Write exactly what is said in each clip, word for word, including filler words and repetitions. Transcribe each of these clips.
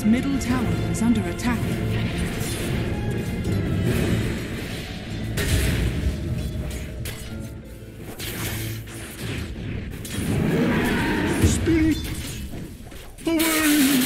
Radiant's middle tower is under attack. Speak! Away!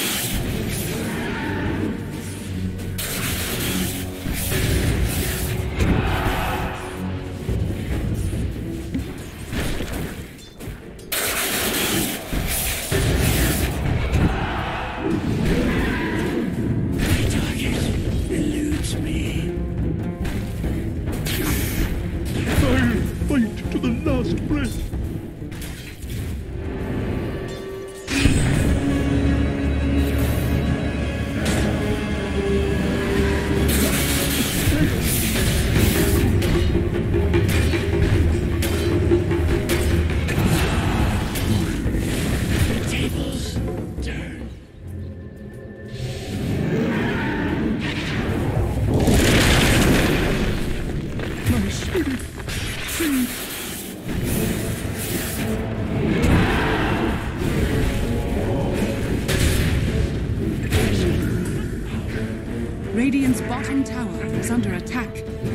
Radiant's bottom tower is under attack.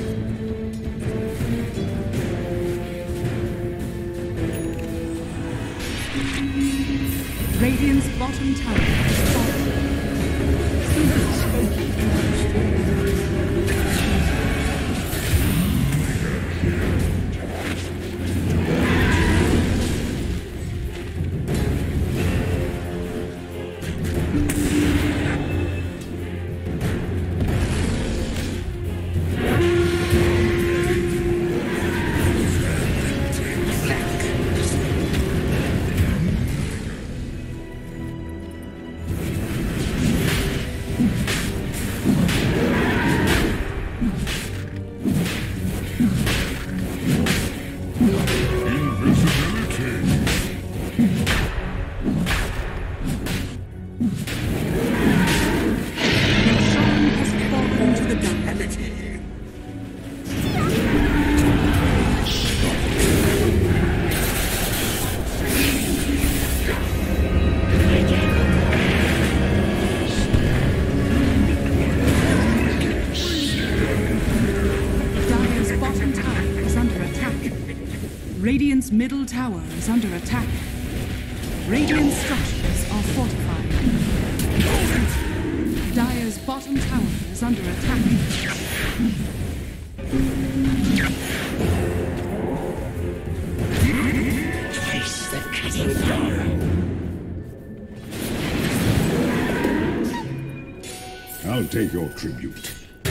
Radiant's bottom tower is falling. Radiant's middle tower is under attack. Radiant structures are fortified. Dire's bottom tower is under attack. Taste the cutting fire. I'll take your tribute.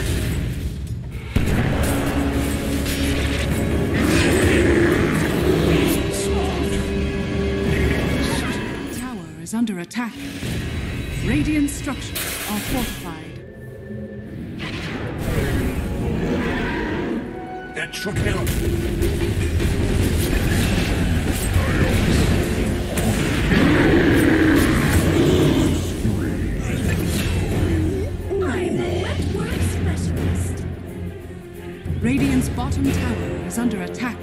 Under attack. Radiant structures are fortified. That should help. I'm a wetwork specialist. Radiant's bottom tower is under attack.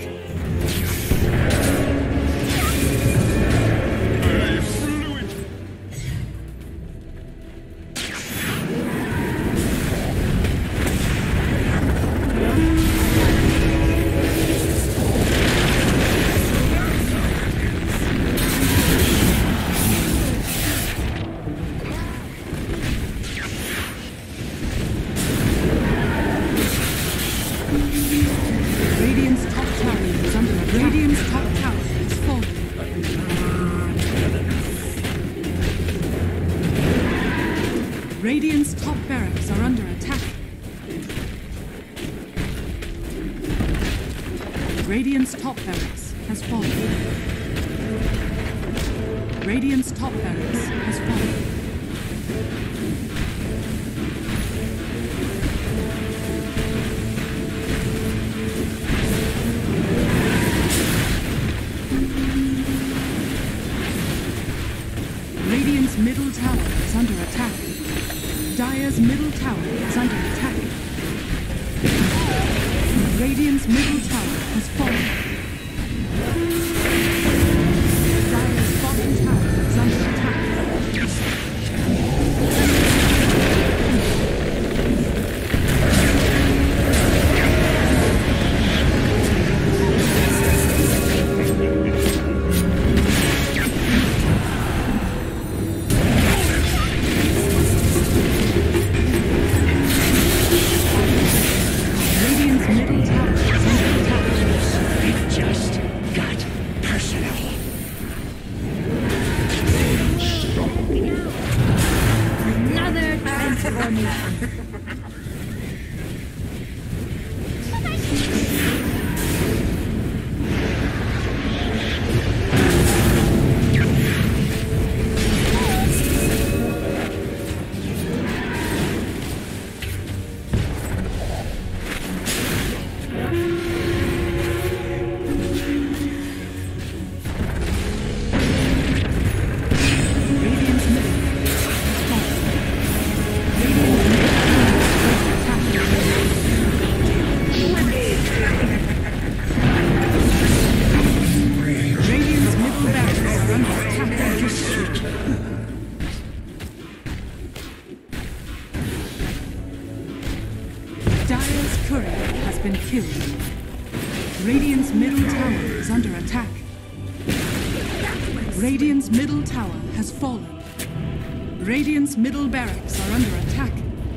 Radiant's top tower is under attack. Radiant's top tower is falling. Radiant's top barracks are under attack. Radiant's top barracks has fallen. Radiant's top barracks has fallen. Radiant's middle tower is under attack. Dire's middle tower is under attack. Radiant's middle tower has fallen. Dire's bottom tower is under attack. Radiant's middle tower is under attack. Radiant's middle tower has fallen. Radiant's middle barracks are under attack.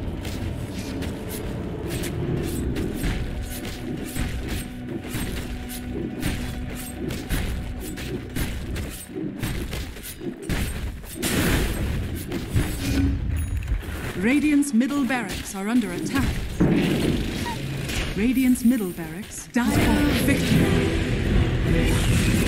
Radiant's middle barracks are under attack. Radiant's middle barracks die for victory.